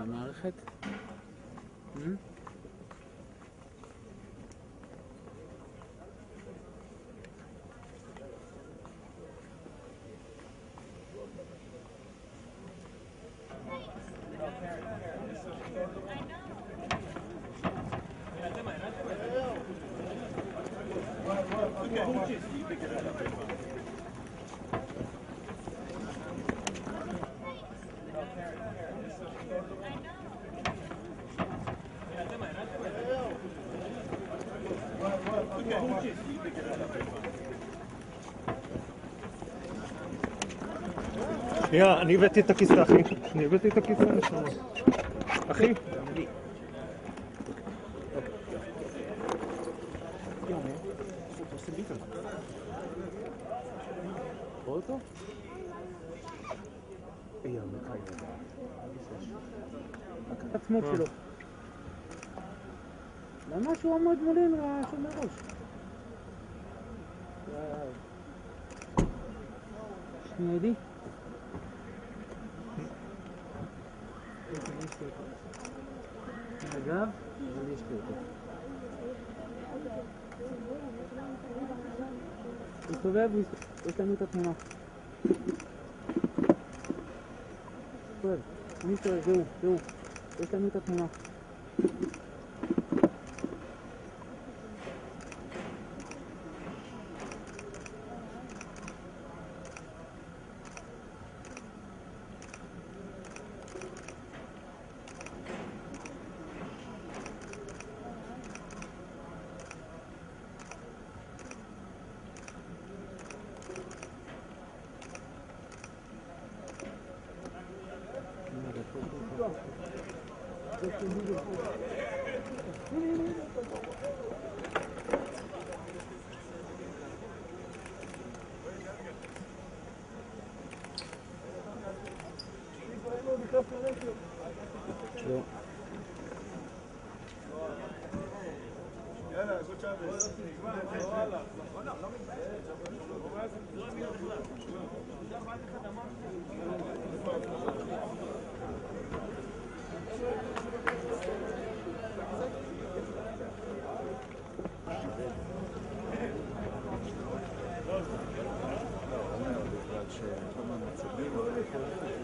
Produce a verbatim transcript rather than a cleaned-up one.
המערכת? שנייה, אני הבאתי את הכיסא, אחי. אני הבאתי את הכיסא לשם. אחי? רואה אותו? לקח עצמות שלו. למה שהוא עמוד מולין רשום מראש? שנייה ידי? אגב, אבל יש לי אותו. הוא סובב, יש לנו את התמונה. סובב, אני סובב, זהו, זהו. יש לנו את התמונה. לא. יאללה, זאת שעה. שכל הזמן מצבים